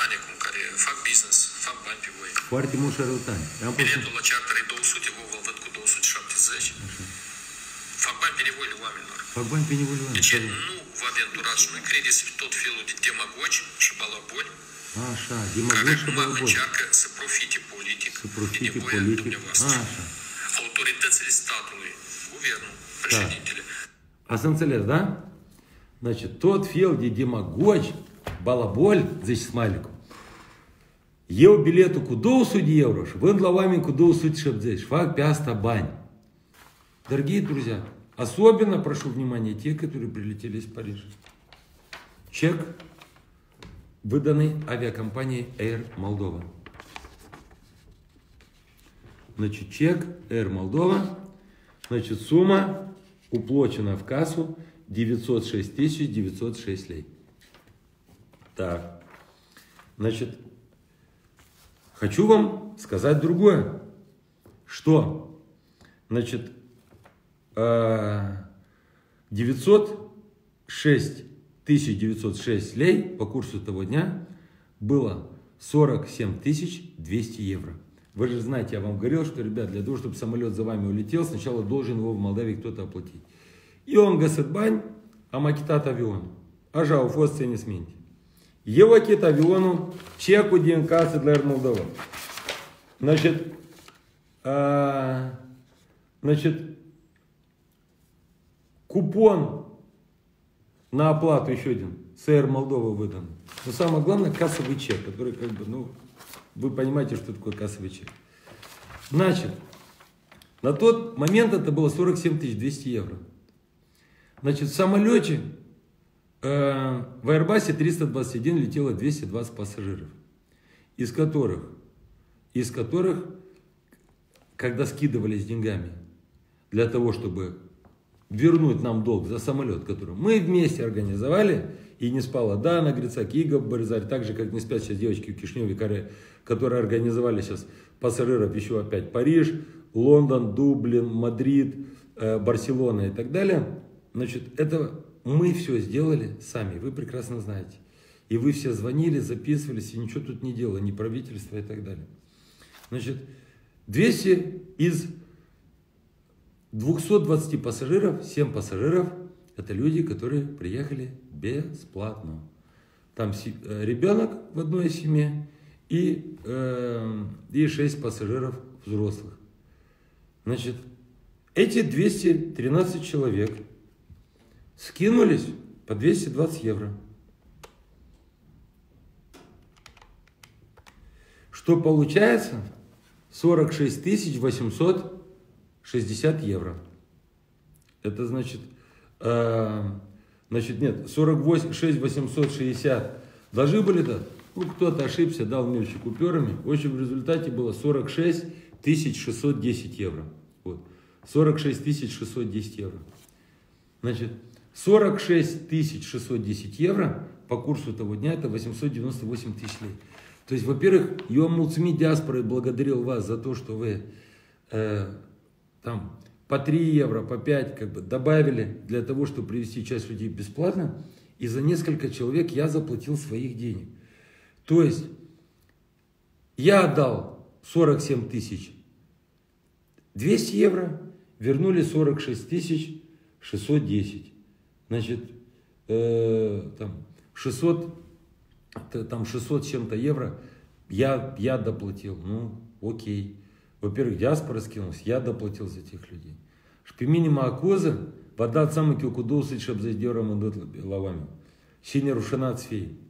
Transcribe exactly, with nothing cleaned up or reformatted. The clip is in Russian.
companie cu care fac business, fac bani pe voi. Foarte mulți șarlatani. Biletul la charter e două sute, vă îl văd cu două sute șaptezeci. Așa. Fac bani pe nevoile oamenilor. Fac bani pe nevoile oamenilor. Deci nu vă aventurați și nu credeți tot felul de demagogi și balaboni Așa, care demagogi și acum balaboni. încearcă să profite politic Să de profite nevoia politic. dumneavoastră. Așa. Autoritățile statului, guvernul, președintele. Ați înțeles, da? Значит, tot fel de demagogi, balaboli, zice Smailicul, eu biletul cu două sute de euro și vând la oameni cu două sute șaptezeci și fac pe asta bani. Дорогие друзья, особенно прошу внимания те, которые прилетели из Парижа. Чек, выданный авиакомпанией Air Moldova. Значит, чек Air Moldova, значит, сумма уплачена в кассу девятьсот шесть тысяч девятьсот шесть лей. Так, значит, хочу вам сказать другое, что, значит, девятьсот шесть тысяч девятьсот шесть лей по курсу того дня было сорок семь тысяч двести евро. Вы же знаете, я вам говорил, что, ребят, для того, чтобы самолет за вами улетел, сначала должен его в Молдавии кто-то оплатить. И он гасит бань, а макетат авион. А жау фосце не смените. Его кит авиону чеку ДНК для Air Moldova. Значит, а, значит, купон на оплату еще один с Air Moldova выдан. Но самое главное, кассовый чек, который как бы, ну, вы понимаете, что такое кассовый чек. Значит, на тот момент это было сорок семь тысяч двести евро. Значит, в самолете э, в Airbus триста двадцать один летело двести двадцать пассажиров, из которых, из которых, когда скидывались деньгами для того, чтобы вернуть нам долг за самолет, который мы вместе организовали, и не спала Дана Грицак, Игорь Борзарь, так же, как не спят сейчас девочки в Кишиневе, которые, которые организовали сейчас пассажиров еще опять Париж, Лондон, Дублин, Мадрид, э, Барселона и так далее. Значит, это мы все сделали сами, вы прекрасно знаете. И вы все звонили, записывались, и ничего тут не делали, ни правительство и так далее. Значит, двести из двухсот двадцати пассажиров, семь пассажиров, это люди, которые приехали бесплатно. Там ребенок в одной семье и, э, и шесть пассажиров взрослых. Значит, эти двести тринадцать человек скинулись по двести двадцать евро. Что получается сорок шесть тысяч восемьсот шестьдесят евро. Это значит, э, значит нет, сорок шесть тысяч восемьсот шестьдесят должны были дать. Ну, кто-то ошибся, дал мельчик купюрами. В общем, в результате было сорок шесть тысяч шестьсот десять евро. Вот. сорок шесть тысяч шестьсот десять евро. Значит, сорок шесть тысяч шестьсот десять евро по курсу того дня это восемьсот девяносто восемь тысяч лей. То есть, во-первых, Йом Мулцми Диаспоры благодарил вас за то, что вы э, там по три евро, по пять как бы добавили для того, чтобы привезти часть людей бесплатно. И за несколько человек я заплатил своих денег. То есть, я отдал сорок семь тысяч двести евро, вернули сорок шесть тысяч шестьсот десять. Значит, э, там шестьсот, там шестьсот с чем-то евро я, я доплатил. Ну, окей. Во-первых, диаспора скинулась, я доплатил за этих людей. Шпиминима акоза, вода самки кудосы, чтобы за дером идут лавами. Синя рушина цвей.